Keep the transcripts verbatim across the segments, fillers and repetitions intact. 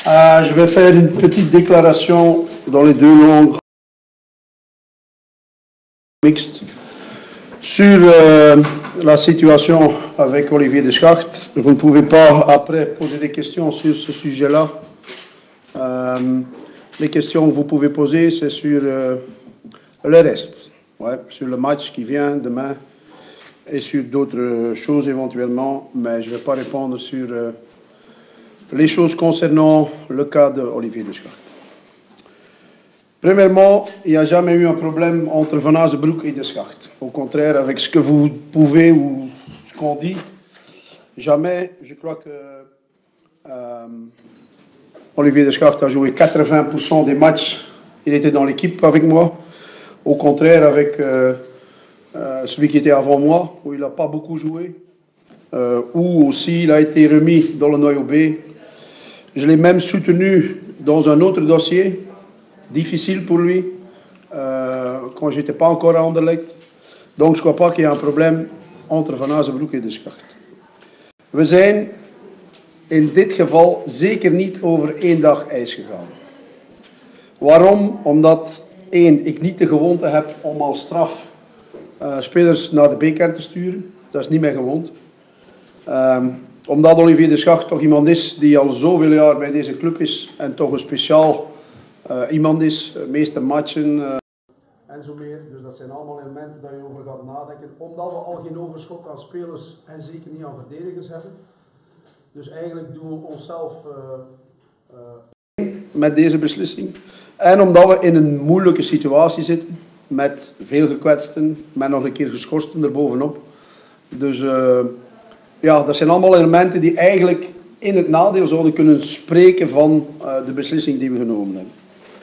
Euh, je vais faire une petite déclaration dans les deux langues mixtes sur euh, la situation avec Olivier de Schacht. Vous ne pouvez pas après poser des questions sur ce sujet-là. Euh, les questions que vous pouvez poser, c'est sur euh, le reste, ouais, sur le match qui vient demain et sur d'autres choses éventuellement, mais je ne vais pas répondre sur euh, les choses concernant le cas d'Olivier de Schacht. Premièrement, il n'y a jamais eu un problème entre Van Azenbroek et de Schacht. Au contraire, avec ce que vous pouvez ou ce qu'on dit, jamais, je crois que euh, Olivier de Schacht a joué quatre-vingts pour cent des matchs, il était dans l'équipe avec moi. Au contraire, avec euh, euh, celui qui était avant moi, où il n'a pas beaucoup joué, euh, où aussi il a été remis dans le noyau B. Je l'ai même soutenu dans un autre dossier, difficile pour lui, euh, quand je n'étais pas encore à Anderlecht. Donc je ne crois pas qu'il y ait un problème entre Van Azenbroek en de Schacht. We zijn in dit geval zeker niet over één dag ijs gegaan. Waarom? Omdat, één, ik niet de gewoonte heb om als straf uh, spelers naar de B-kern te sturen. Dat is niet mijn gewoonte. Um, omdat Olivier de Schacht toch iemand is die al zoveel jaar bij deze club is en toch een speciaal uh, iemand is, de meeste matchen uh, en zo meer. Dus dat zijn allemaal elementen dat je over gaat nadenken. Omdat we al geen overschot aan spelers en zeker niet aan verdedigers hebben. Dus eigenlijk doen we onszelf uh, uh, met deze beslissing. En omdat we in een moeilijke situatie zitten, met veel gekwetsten, met nog een keer geschorsten erbovenop. Dus uh, ja, dat zijn allemaal elementen die eigenlijk in het nadeel zouden kunnen spreken van uh, de beslissing die we genomen hebben.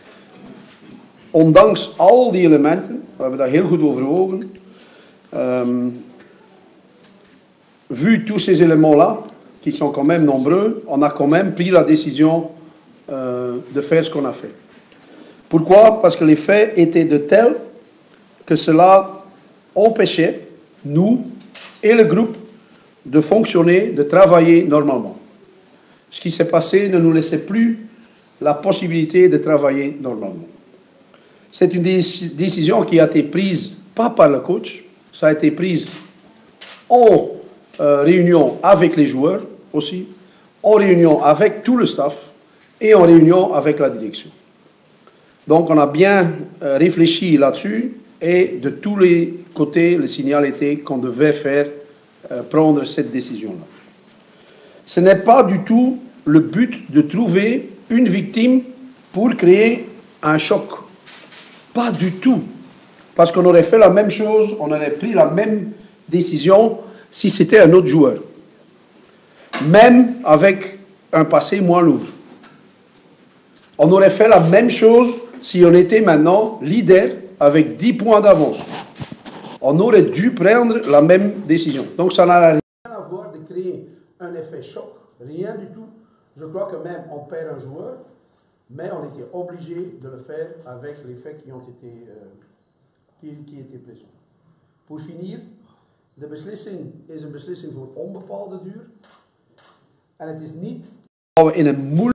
Ondanks al die elementen, we hebben daar heel goed overwogen, um, vu tous ces éléments-là, qui sont quand même nombreux, on a quand même pris la décision euh, de faire ce qu'on a fait. Pourquoi? Parce que les faits étaient de tels que cela empêchait, nous et le groupe, de fonctionner, de travailler normalement. Ce qui s'est passé ne nous laissait plus la possibilité de travailler normalement. C'est une décision qui a été prise pas par le coach, ça a été prise en euh, réunion avec les joueurs aussi, en réunion avec tout le staff et en réunion avec la direction. Donc on a bien euh, réfléchi là-dessus et de tous les côtés, le signal était qu'on devait faire euh, prendre cette décision-là. Ce n'est pas du tout le but de trouver une victime pour créer un choc. Pas du tout. Parce qu'on aurait fait la même chose, on aurait pris la même décision si c'était un autre joueur. Même avec un passé moins lourd. On aurait fait la même chose si on était maintenant leader avec dix points d'avance. On aurait dû prendre la même décision. Donc ça n'a rien à voir de créer un effet choc. Rien du tout. Je crois que même on perd un joueur, mais on était obligé de le faire avec les faits qui ont été, euh, qui, qui étaient présents. Pour finir, de beslissing is een beslissing voor onbepaalde duur. En het is niet dat we in een moeilijk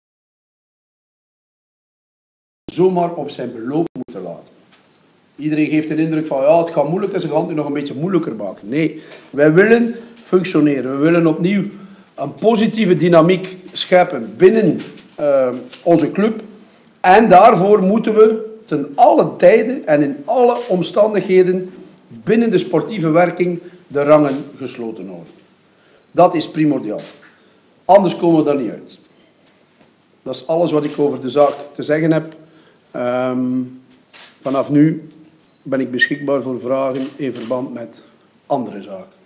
zomaar op zijn beloop moeten laten. Iedereen geeft de indruk van ja, het gaat moeilijk en ze gaan het nog een beetje moeilijker maken. Nee, wij willen functioneren. We willen opnieuw een positieve dynamiek scheppen binnen uh, onze club. En daarvoor moeten we ten alle tijden en in alle omstandigheden binnen de sportieve werking de rangen gesloten houden. Dat is primordiaal. Anders komen we daar niet uit. Dat is alles wat ik over de zaak te zeggen heb. Um, vanaf nu ben ik beschikbaar voor vragen in verband met andere zaken.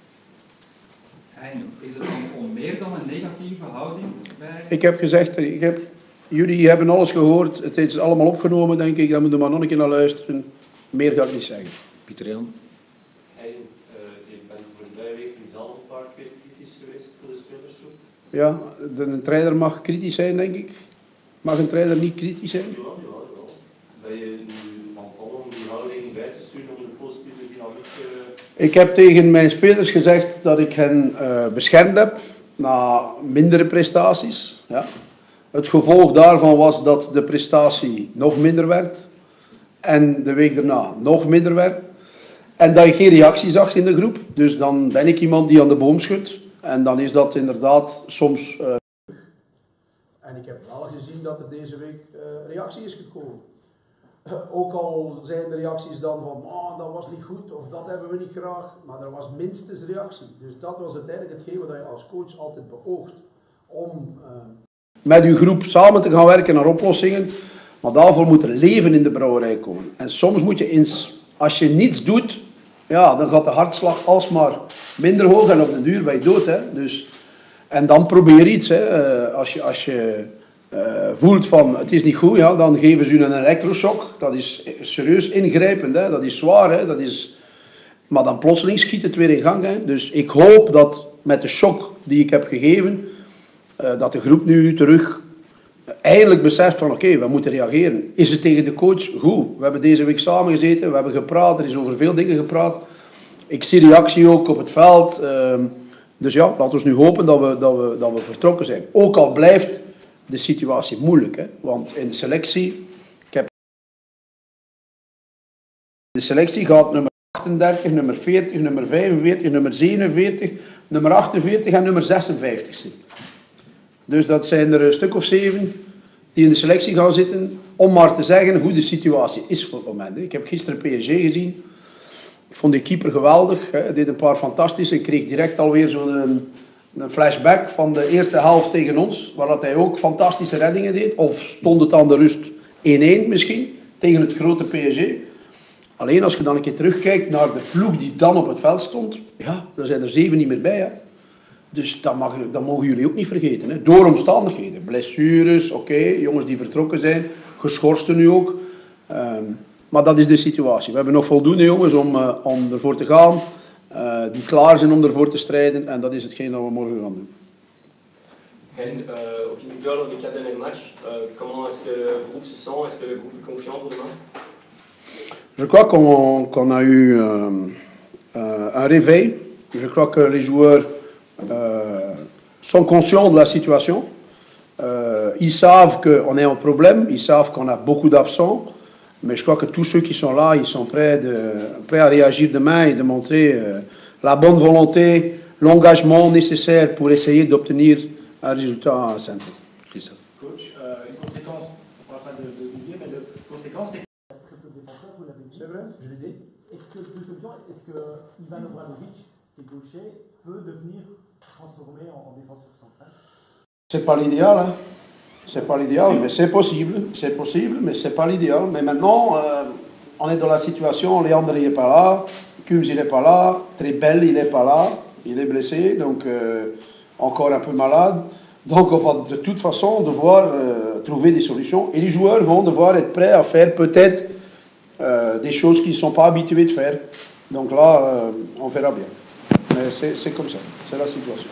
En is het dan gewoon meer dan een negatieve houding bij... Ik heb gezegd, ik heb, jullie hebben alles gehoord, het is allemaal opgenomen denk ik, daar moeten we maar nog een keer naar luisteren. Meer ga ik niet zeggen. Pieter Jan. Hey, uh, je bent voorbije week zelf een paar keer kritisch geweest voor de spelersgroep. Ja, de, een trainer mag kritisch zijn denk ik. Mag een trainer niet kritisch zijn? Ja, ja, ja. Ben je nu van plan om die houding bij te sturen om de positieve dynamiek... Uh... Ik heb tegen mijn spelers gezegd dat ik hen uh, beschermd heb na mindere prestaties. Ja. Het gevolg daarvan was dat de prestatie nog minder werd. En de week daarna nog minder werd. En dat je geen reactie zag in de groep. Dus dan ben ik iemand die aan de boom schudt. En dan is dat inderdaad soms... Uh... En ik heb wel gezien dat er deze week uh, reactie is gekomen. Uh, ook al zijn de reacties dan van, oh, dat was niet goed, of dat hebben we niet graag. Maar er was minstens reactie. Dus dat was uiteindelijk hetgeen wat je als coach altijd beoogt. Om uh, met uw groep samen te gaan werken naar oplossingen. Maar daarvoor moet er leven in de brouwerij komen. En soms moet je eens, als je niets doet, ja, dan gaat de hartslag alsmaar minder hoog en op de duur ben je dood. Hè. Dus, en dan probeer iets. Hè. Als je, als je uh, voelt van het is niet goed, ja, dan geven ze u een elektroshock. Dat is serieus ingrijpend, hè. Dat is zwaar. Hè. Dat is... Maar dan plotseling schiet het weer in gang. Hè. Dus ik hoop dat met de shock die ik heb gegeven, uh, dat de groep nu terug eindelijk beseft van oké, okay, we moeten reageren. Is het tegen de coach? Goed. We hebben deze week samen gezeten, we hebben gepraat, er is over veel dingen gepraat. Ik zie reactie ook op het veld. Uh, dus ja, laten we nu hopen dat we, dat, we, dat we vertrokken zijn. Ook al blijft de situatie moeilijk. Hè? Want in de selectie, ik heb... de selectie gaat nummer achtendertig, nummer veertig, nummer vijfenveertig, nummer zevenenveertig, nummer achtenveertig en nummer zesenvijftig zitten. Dus dat zijn er een stuk of zeven die in de selectie gaan zitten, om maar te zeggen hoe de situatie is voor het moment. Ik heb gisteren P S G gezien. Ik vond die keeper geweldig. Hij deed een paar fantastische. Ik kreeg direct alweer zo'n een, een flashback van de eerste helft tegen ons, waar dat hij ook fantastische reddingen deed. Of stond het aan de rust één-één misschien, tegen het grote P S G. Alleen als je dan een keer terugkijkt naar de ploeg die dan op het veld stond, ja, daar zijn er zeven niet meer bij. Hè. Dus dat, mag, dat mogen jullie ook niet vergeten. Hè. Door omstandigheden. Blessures, oké, okay, jongens die vertrokken zijn, geschorsten nu ook. Um, maar dat is de situatie. We hebben nog voldoende jongens om, uh, om ervoor te gaan, uh, die klaar zijn om ervoor te strijden. En dat is hetgeen dat we morgen gaan doen. En uh, op je victoire lors du cadre d'un match, uh, comment est-ce que le groupe se sent? Est-ce que le groupe est confiant pour demain? Je crois qu'on qu'on a eu euh, euh, un réveil. Je crois que les joueurs Euh, sont conscients de la situation. Euh, ils savent qu'on est en problème, ils savent qu'on a beaucoup d'absents, mais je crois que tous ceux qui sont là, ils sont prêts, de, prêts à réagir demain et de montrer euh, la bonne volonté, l'engagement nécessaire pour essayer d'obtenir un résultat simple. Christophe. Coach, euh, une conséquence, on ne parle pas de, de oublier, mais de conséquence, c'est que très peu de défenseurs, vous l'avez dit. C'est vrai, je l'ai dit. Est-ce que, deux options, est-ce que Ivan Obradovic, qui est gaucher, peut devenir transformé en, en défenseur central? C'est pas l'idéal, hein. C'est pas l'idéal, mais c'est possible. C'est possible, mais c'est pas l'idéal. Mais maintenant, euh, on est dans la situation, Leandre il n'est pas là, Kums il n'est pas là, Trebel il n'est pas là, il est blessé, donc euh, encore un peu malade. Donc on va de toute façon devoir euh, trouver des solutions. Et les joueurs vont devoir être prêts à faire peut-être euh, des choses qu'ils ne sont pas habitués de faire. Donc là, euh, on verra bien. Mais c'est comme ça, c'est la situation.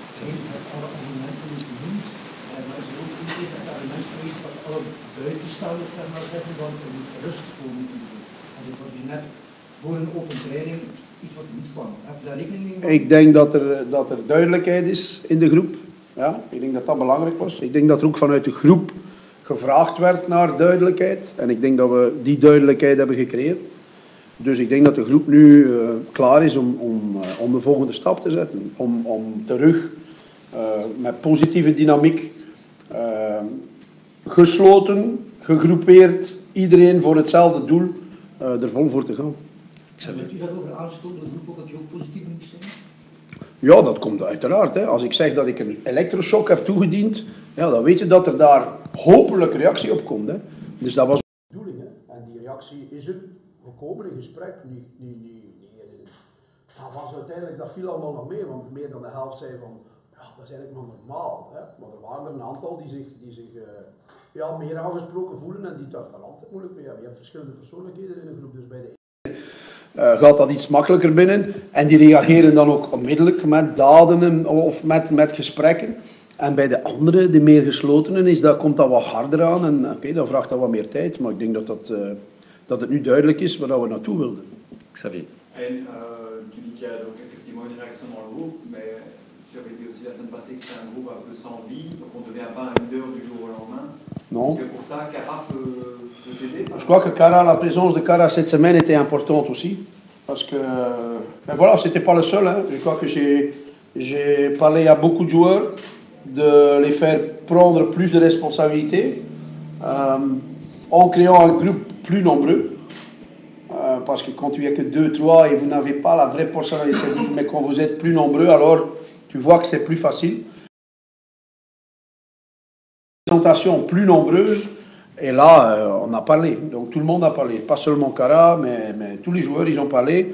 Buitenstaanders daar maar zeggen dan er moet rust komen. En dit was net voor een open training iets wat niet kwam. Heb je daar rekening mee gehouden? Ik denk dat er, dat er duidelijkheid is in de groep. Ja, ik denk dat dat belangrijk was. Ik denk dat er ook vanuit de groep gevraagd werd naar duidelijkheid. En ik denk dat we die duidelijkheid hebben gecreëerd. Dus ik denk dat de groep nu uh, klaar is om, om, uh, om de volgende stap te zetten. Om, om terug uh, met positieve dynamiek, uh, gesloten, gegroepeerd, iedereen voor hetzelfde doel, uh, er vol voor te gaan. Hebt u dat over aanstoten, de groep ook dat je ook positief moet zijn? Ja, dat komt uiteraard. Hè. Als ik zeg dat ik een elektroshock heb toegediend, ja, dan weet je dat er daar hopelijk reactie op komt. Hè. Dus dat was de bedoeling. Hè. En die reactie is er gekomen in gesprek. Niet, niet, niet, niet, dat was uiteindelijk, dat viel allemaal nog mee, want meer dan de helft zei van, ja, dat is eigenlijk maar normaal. Hè. Maar er waren er een aantal die zich, die zich uh, ja, meer aangesproken voelen en die daar altijd moeilijk mee hebben. Je hebt verschillende persoonlijkheden in een groep, dus bij de Uh, gaat dat iets makkelijker binnen en die reageren dan ook onmiddellijk met daden of met, met gesprekken. En bij de andere, de meer geslotenen, is dat, komt dat wat harder aan en oké, okay, dan vraagt dat wat meer tijd. Maar ik denk dat, dat, uh, dat het nu duidelijk is waar we naartoe wilden. Xavier. En uh, tu dis qu'il y a donc effectivement une réaction dans le groupe, mais tu avais dit aussi la semaine passée que c'est un groupe un peu sans vie, donc on ne devient pas un leader du jour au lendemain. Non. Est-ce que pour ça, Cara peut, peut s'aider? Je crois que Cara, la présence de Cara cette semaine était importante aussi. Parce que, ben voilà, c'était pas le seul. Hein. Je crois que j'ai, j'ai parlé à beaucoup de joueurs de les faire prendre plus de responsabilités euh, en créant un groupe plus nombreux. Euh, parce que quand tu n'es que deux, trois et vous n'avez pas la vraie personnalité, mais quand vous êtes plus nombreux, alors tu vois que c'est plus facile. Présentation plus nombreuse. Et là, euh, on a parlé. Donc tout le monde a parlé. Pas seulement Cara, mais, mais tous les joueurs, ils ont parlé.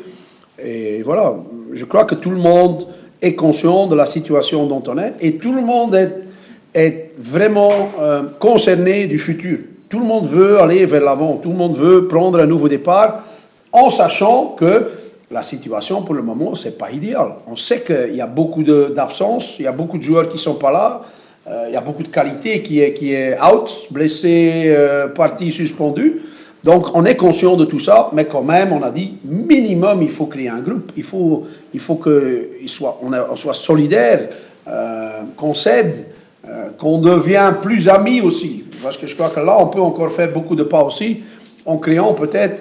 Et voilà, je crois que tout le monde est conscient de la situation dont on est. Et tout le monde est, est vraiment euh, concerné du futur. Tout le monde veut aller vers l'avant. Tout le monde veut prendre un nouveau départ en sachant que la situation, pour le moment, ce n'est pas idéal. On sait qu'il y a beaucoup d'absences, il y a beaucoup de joueurs qui ne sont pas là. Euh, il y a beaucoup de qualité qui est, qui est out, blessé, euh, parti, suspendu. Donc, on est conscient de tout ça, mais quand même, on a dit, minimum, il faut créer un groupe. Il faut, il faut qu'on soit, on, on soit solidaire, euh, qu'on s'aide, euh, qu'on devienne plus amis aussi. Parce que je crois que là, on peut encore faire beaucoup de pas aussi, en créant peut-être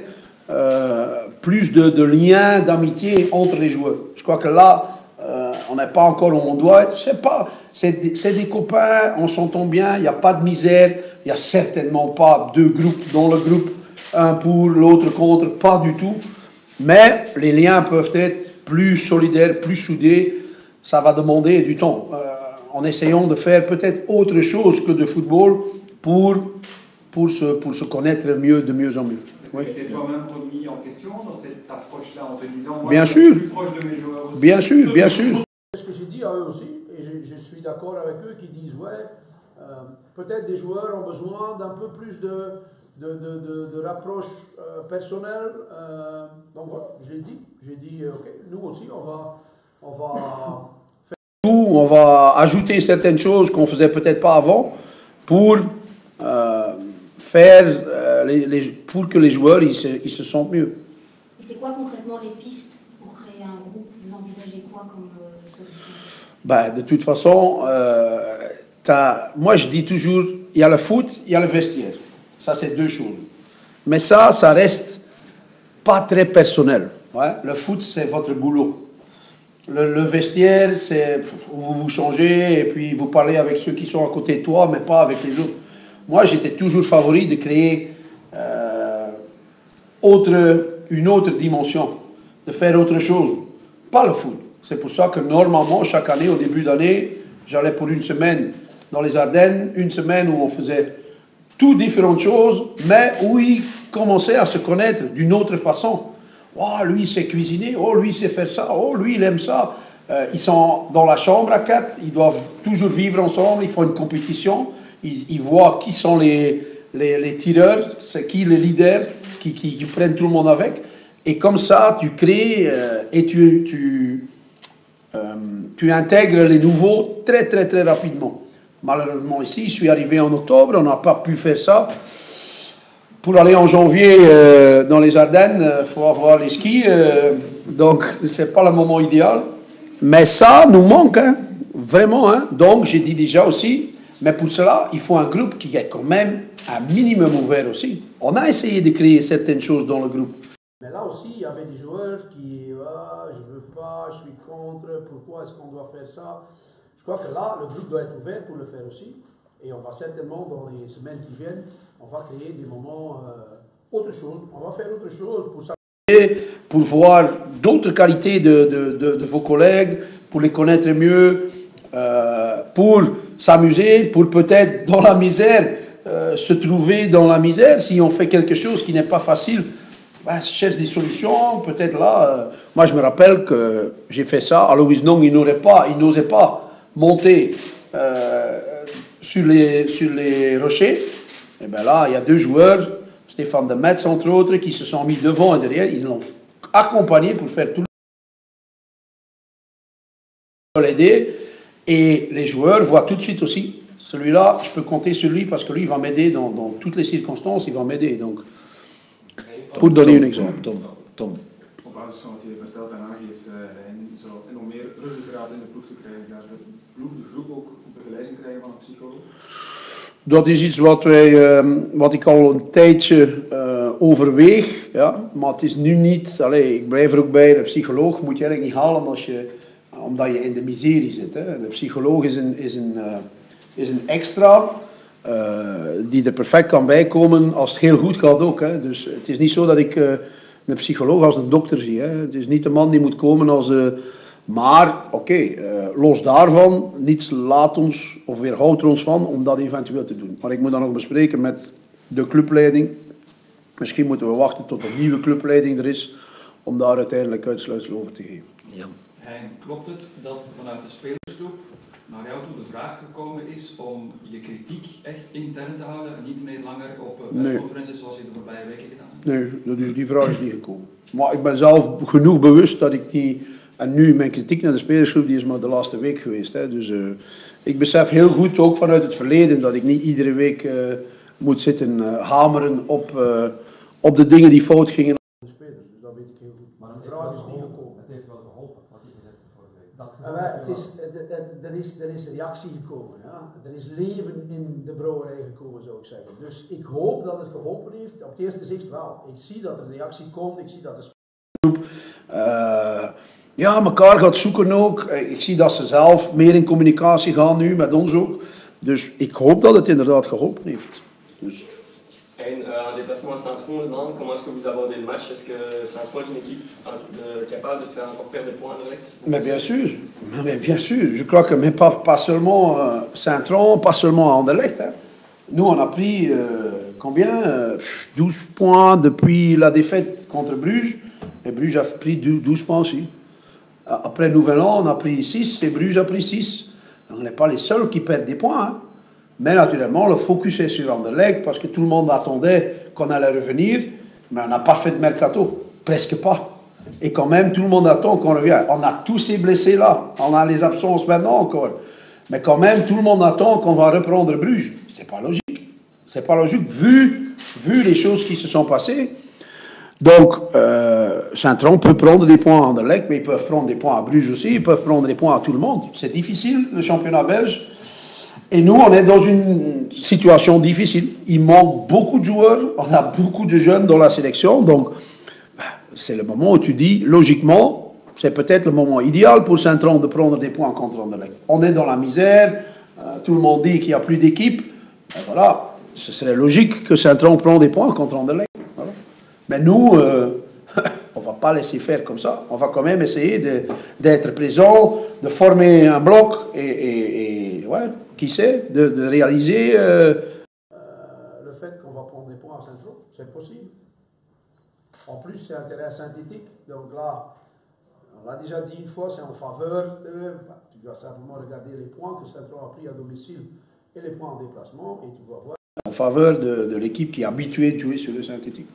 euh, plus de, de liens d'amitié entre les joueurs. Je crois que là, euh, on n'est pas encore où on doit être. C'est pas... C'est des, des copains, on s'entend bien, il n'y a pas de misère, il n'y a certainement pas deux groupes dans le groupe, un pour, l'autre contre, pas du tout. Mais les liens peuvent être plus solidaires, plus soudés, ça va demander du temps. Euh, en essayant de faire peut-être autre chose que de football pour, pour, se, pour se connaître mieux, de mieux en mieux. Est-ce que tu t'es toi-même remis en question dans cette approche-là en te disant, moi, bien je sûr. suis plus proche de mes joueurs aussi? Bien sûr, bien sûr. C'est ce que j'ai dit à eux aussi. Et je, je suis d'accord avec eux qui disent, ouais, euh, peut-être des joueurs ont besoin d'un peu plus de, de, de, de, de rapproche euh, personnelle. Euh, donc voilà, j'ai dit, j'ai dit, ok, nous aussi, on va, on va faire... On va ajouter certaines choses qu'on ne faisait peut-être pas avant pour euh, faire, euh, les, les, pour que les joueurs ils se, ils se sentent mieux. Et c'est quoi concrètement les pistes pour créer un groupe? Vous envisagez quoi comme euh, solution? Ben, de toute façon, euh, t'as, moi je dis toujours, il y a le foot, il y a le vestiaire. Ça, c'est deux choses. Mais ça, ça reste pas très personnel. Ouais? Le foot, c'est votre boulot. Le, le vestiaire, c'est où vous vous changez et puis vous parlez avec ceux qui sont à côté de toi, mais pas avec les autres. Moi, j'étais toujours favori de créer euh, autre, une autre dimension, de faire autre chose, pas le foot. C'est pour ça que normalement, chaque année, au début d'année, j'allais pour une semaine dans les Ardennes, une semaine où on faisait toutes différentes choses, mais où ils commençaient à se connaître d'une autre façon. Oh, lui, il sait cuisiner, oh, lui, il sait faire ça, oh, lui, il aime ça. Euh, ils sont dans la chambre à quatre, ils doivent toujours vivre ensemble, ils font une compétition, ils, ils voient qui sont les, les, les tireurs, c'est qui les leaders, qui, qui, qui prennent tout le monde avec. Et comme ça, tu crées euh, et tu... tu Euh, tu intègres les nouveaux très très très rapidement. Malheureusement ici, je suis arrivé en octobre, on n'a pas pu faire ça. Pour aller en janvier euh, dans les Ardennes, il euh, faut avoir les skis, euh, donc ce n'est pas le moment idéal. Mais ça nous manque, hein, vraiment. Hein. Donc j'ai dit déjà aussi, mais pour cela, il faut un groupe qui est quand même un minimum ouvert aussi. On a essayé de créer certaines choses dans le groupe. Mais là aussi, il y avait des joueurs qui, ah, je veux pas, je suis contre, pourquoi est-ce qu'on doit faire ça? Je crois que là, le groupe doit être ouvert pour le faire aussi. Et on va certainement, dans les semaines qui viennent, on va créer des moments, euh, autre chose. On va faire autre chose pour ça. Pour voir d'autres qualités de, de, de, de vos collègues, pour les connaître mieux, euh, pour s'amuser, pour peut-être dans la misère, euh, se trouver dans la misère si on fait quelque chose qui n'est pas facile. Ben, je cherche des solutions, peut-être là. Euh, moi, je me rappelle que j'ai fait ça. À Louis Nong, il n'osait pas, il n'osait pas monter euh, sur, les, sur les rochers. Et bien là, il y a deux joueurs, Stéphane de Metz, entre autres, qui se sont mis devant et derrière. Ils l'ont accompagné pour faire tout le l'aider. Et les joueurs voient tout de suite aussi, celui-là, je peux compter sur lui parce que lui, il va m'aider dans, dans toutes les circonstances, il va m'aider. Donc, pour donner un exemple. Tom. Tom. Op basis van wat je vertelt en aangeeft, uh, Rijn, zo, en om meer ruggengraat in de ploeg te krijgen, gaat de ploeg, de groep ook begeleiding krijgen van een psycholoog? Dat is iets wat, wij, uh, wat ik al een tijdje uh, overweeg. Ja? Maar het is nu niet... Allez, ik blijf er ook bij, de psycholoog moet je eigenlijk niet halen als je, omdat je in de miserie zit. Hè? De psycholoog is een, is een, uh, is een extra uh, die er perfect kan bijkomen als het heel goed gaat ook. Hè? Dus het is niet zo dat ik uh, een psycholoog als een dokter zie. Hè? Het is niet de man die moet komen als... Uh, Maar, oké, okay, uh, los daarvan, niets laat ons of weerhoudt er ons van om dat eventueel te doen. Maar ik moet dan nog bespreken met de clubleiding. Misschien moeten we wachten tot een nieuwe clubleiding er is, om daar uiteindelijk uitsluitsel over te geven. Ja. Hein, klopt het dat vanuit de spelersgroep naar jou toe de vraag gekomen is om je kritiek echt intern te houden en niet meer langer op persconferenties nee. zoals je de voorbije weken gedaan hebt? Nee, dus die vraag is niet gekomen. Maar ik ben zelf genoeg bewust dat ik die... En nu, mijn kritiek naar de spelersgroep, die is maar de laatste week geweest. Hè. Dus uh, ik besef heel goed, ook vanuit het verleden, dat ik niet iedere week uh, moet zitten uh, hameren op, uh, op de dingen die fout gingen. De spelers, dus dat weet ik heel goed. Maar de vraag is niet gekomen. Het heeft wel geholpen, wat je gezegd hebt vorige week. Dat en wij, het is, er, is, er is reactie gekomen. Ja. Er is leven in de brouwerij gekomen, zou ik zeggen. Dus ik hoop dat het geholpen heeft. Op het eerste zicht wel. Ik zie dat er reactie komt, ik zie dat de spelersgroep... Uh, Ja, elkaar gaat zoeken ook. Ik zie dat ze zelf meer in communicatie gaan nu, met ons ook. Dus ik hoop dat het inderdaad geholpen heeft. Dus. En uh, en déplacement à Saint-Fond, comment est-ce que vous abordez le match? Est-ce que Saint-Fond est une équipe uh, capable de faire encore perdre des points à Anderlecht? Mais bien sûr, mais bien sûr. Je crois que mais pas, pas seulement euh, Saint-Tron, pas seulement à Anderlecht. Hein. Nous, on a pris euh, combien euh, douze points depuis la défaite contre Bruges. Et Bruges a pris douze points aussi. Après Nouvel An, on a pris six et Bruges a pris six. Donc on n'est pas les seuls qui perdent des points. Hein. Mais naturellement, le focus est sur Anderlecht parce que tout le monde attendait qu'on allait revenir. Mais on n'a pas fait de mercato. Presque pas. Et quand même, tout le monde attend qu'on revienne. On a tous ces blessés là. On a les absences maintenant encore. Mais quand même, tout le monde attend qu'on va reprendre Bruges. C'est pas logique. C'est pas logique vu, vu les choses qui se sont passées. Donc, euh, Saint-Tron peut prendre des points à Anderlecht, mais ils peuvent prendre des points à Bruges aussi, ils peuvent prendre des points à tout le monde. C'est difficile, le championnat belge. Et nous, on est dans une situation difficile. Il manque beaucoup de joueurs, on a beaucoup de jeunes dans la sélection, donc c'est le moment où tu dis, logiquement, c'est peut-être le moment idéal pour Saint-Tron de prendre des points contre Anderlecht. On est dans la misère, euh, tout le monde dit qu'il n'y a plus d'équipe. Voilà, ce serait logique que Saint-Tron prenne des points contre Anderlecht. Voilà. Mais nous, euh, on ne va pas laisser faire comme ça. On va quand même essayer d'être présent, de former un bloc et, et, et ouais, qui sait, de, de réaliser... Euh... Euh, le fait qu'on va prendre des points à Saint-Tron, c'est possible. En plus, c'est un terrain synthétique. Donc là, on l'a déjà dit une fois, c'est en faveur de... Tu dois simplement regarder les points que Saint-Tron a pris à domicile et les points en déplacement et tu vas voir. En faveur de, de l'équipe qui est habituée de jouer sur le synthétique.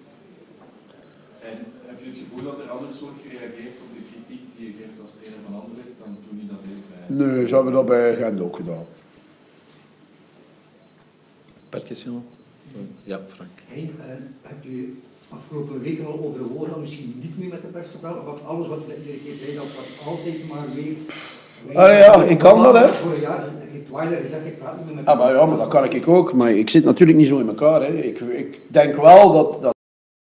En heb je het gevoel dat er anders wordt gereageerd op de kritiek die je geeft als trainer van Anderlecht dan toen je dat deed bij... Nee, ze hebben dat bij Gent ook gedaan. Per question? Ja, Frank. Hey, uh, hebt u afgelopen weken al overwogen om misschien niet meer met de pers te praten? Want alles wat je iedere keer zei, dat was altijd maar weer... Ah ja, ik kan dat, hè. Vorig jaar heeft Weiler gezegd, ik praat niet meer met de ah, maar ja, maar dat kan ik ook. Maar ik zit natuurlijk niet zo in elkaar. Hè. Ik, ik denk wel dat... dat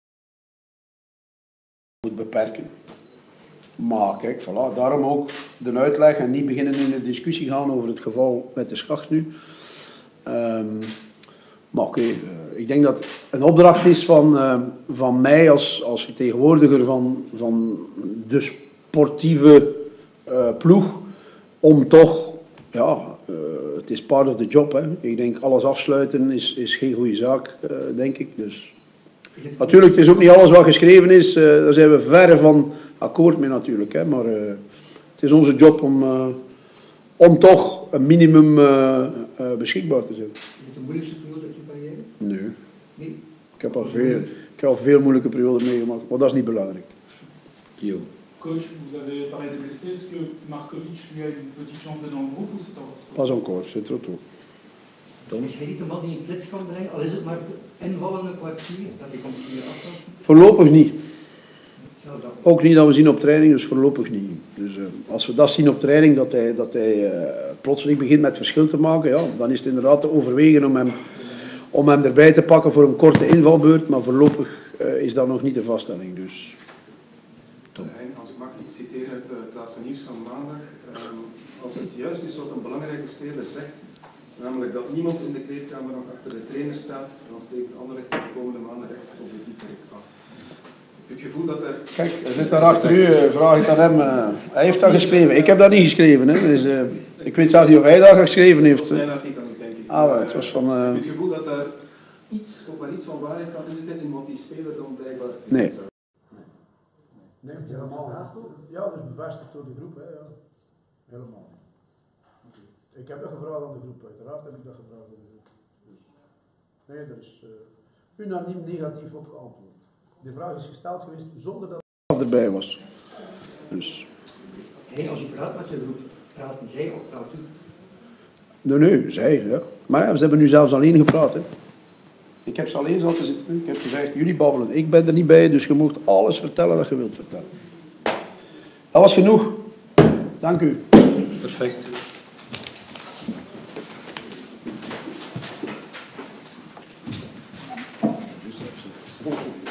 moet beperken. Maar kijk, voilà, daarom ook de uitleg en niet beginnen in de discussie gaan over het geval met de Schacht nu. Um, maar oké, okay, uh, ik denk dat het een opdracht is van, uh, van mij als, als vertegenwoordiger van, van de sportieve uh, ploeg om toch, ja, uh, het is part of the job. Hè. Ik denk alles afsluiten is, is geen goede zaak, uh, denk ik. Dus. Natuurlijk, het is ook niet alles wat geschreven is, uh, daar zijn we verre van akkoord mee natuurlijk. Hè. Maar uh, het is onze job om, uh, om toch een minimum uh, uh, beschikbaar te zetten. Is het de moeilijkste periode uit je carrière? Nee. Nee. Ik heb al veel, ik heb al veel moeilijke perioden meegemaakt, maar dat is niet belangrijk. Guillaume. Coach, vous avez parlé des blessés. Est-ce que Markovic lui a une petite chance dans le groupe ou c'est encore trop? Pas encore, c'est trop tôt. Is hij niet de man die een flits kan brengen, al is het maar het invallende kwartier, dat hij komt hier afstand? Voorlopig niet. Ook niet dat we zien op training, dus voorlopig niet. Dus uh, als we dat zien op training, dat hij, dat hij uh, plotseling begint met verschil te maken, ja, dan is het inderdaad te overwegen om hem om hem erbij te pakken voor een korte invalbeurt, maar voorlopig uh, is dat nog niet de vaststelling. Dus. En als ik mag iets citeren uit uh, het laatste nieuws van maandag. Um, als het juist is wat een belangrijke speler zegt, namelijk dat niemand in de kleedkamer nog achter de trainer staat, dan steekt Anderlecht de komende maanden recht op de dieperik af. Het gevoel dat er... Kijk, hij zit daar achter u, uh, vraag ik aan hem. Uh, hij heeft dat geschreven. Ik heb dat niet geschreven. Hè. Dus, uh, ik weet zelfs niet of hij dat geschreven heeft. Dat zijn artikel niet, denk ik. Ah, maar het was van... Uh... Heb je het gevoel dat er iets, ook wel iets van waarheid kan zitten in wat die speler dan blijkbaar is? Nee. Nee, helemaal niet. Ja, dus bevestigd door de groep, hè. Ja. Helemaal niet. Ik heb dat gevraagd aan de groep, uiteraard heb ik dat gevraagd aan de groep. Dus, nee, er is uh, unaniem negatief op geantwoord. De vraag is gesteld geweest zonder dat er erbij was. Dus. Hey, als u praat met de groep, praten zij of praat u? Nee, nee, zij. Ja. Maar ja, ze hebben nu zelfs alleen gepraat. Hè. Ik heb ze alleen laten zitten. Ik heb gezegd, jullie babbelen. Ik ben er niet bij, dus je moet alles vertellen wat je wilt vertellen. Dat was genoeg. Dank u. Perfect. Dank u.